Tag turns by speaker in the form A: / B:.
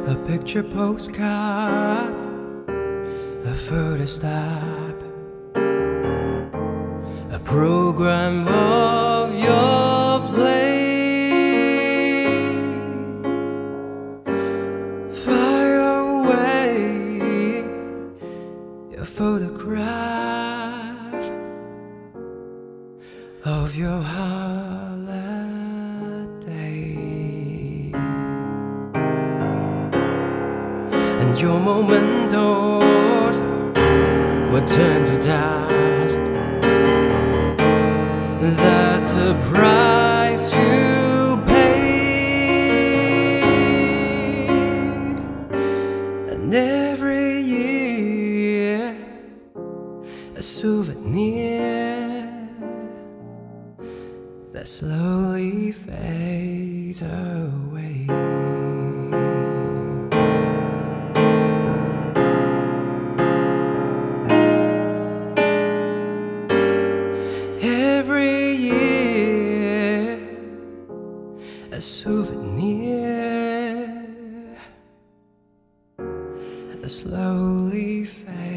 A: A picture postcard, a photo stop, a program of your play. Fire away a photograph of your holiday, and your mementos will turn to dust. That's a price you pay. And every year a souvenir that slowly fades away. Every year a souvenir that slowly fades.